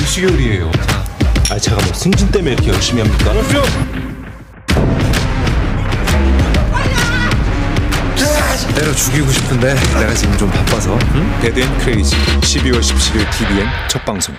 시계열이에요. 아, 제가 뭐 승진 때문에 이렇게 열심히 합니까? 때려 죽이고 싶은데 내가 지금 좀 바빠서. 데드 앤 크레이지 12월 17일 TVN 첫 방송.